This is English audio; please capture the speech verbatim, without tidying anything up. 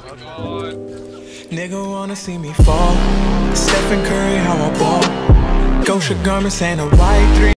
Nigga wanna see me fall. Stephen Curry, how I ball. Gosha garments and a white three.